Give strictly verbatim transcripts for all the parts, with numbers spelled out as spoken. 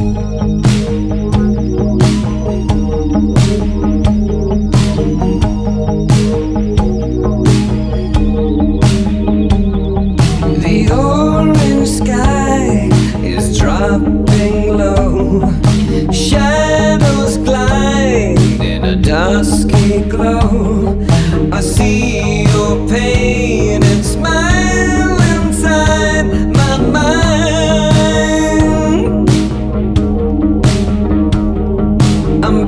Shadows glide in a dusky glow. I see your painted smile inside my mind. I'm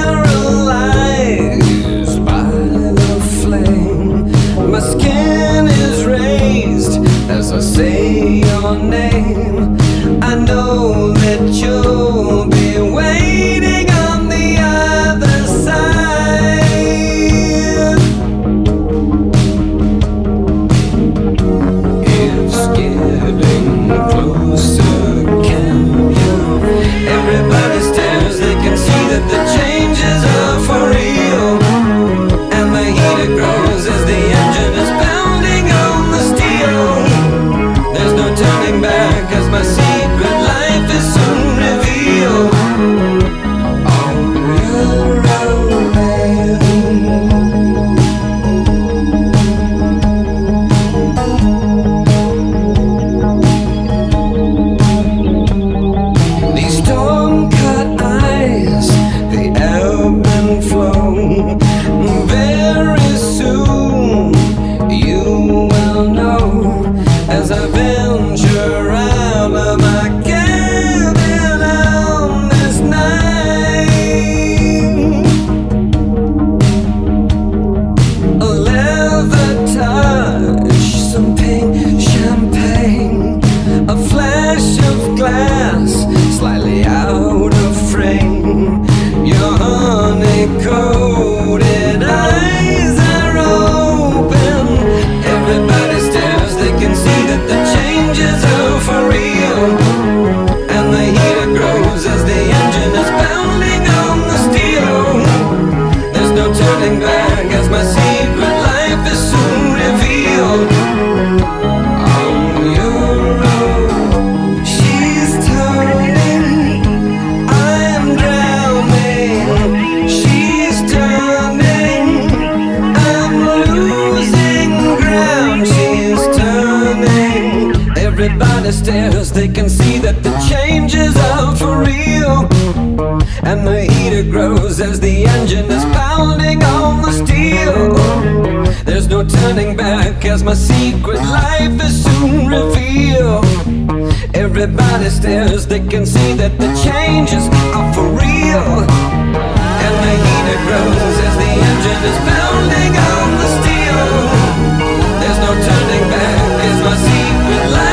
paralyzed by the flame. My skin is raised as I say your name. I know that you'll be waiting on the other side. It's getting closer, can you? Everybody stares, they can see that the changes are for real. And the heat grows as the engine is pounding on the steel. There's no turning back as my secret life is soon revealed. On Eurorail. These storm-cut eyes, they ebb and flow. Very soon you will know as I venture out of my cabin on this night. A leather touch, some pink champagne, a flash of glass, slightly out of frame. Your honey-coated eyes are open. Everybody stares, they can see that the changes are for real. And the heat grows as the engine is pounding on the steel. There's no turning back as my secret life is soon revealed. On your road, she's turning, I'm drowning. She's turning, I'm losing ground. She's turning. Everybody stares, they can see that the changes are for real. And the heater grows as the engine is pounding on the steel. There's no turning back as my secret life is soon revealed. Everybody stares, they can see that the changes are for real. And the heater grows as the engine is pounding on the steel. There's no turning back as my secret life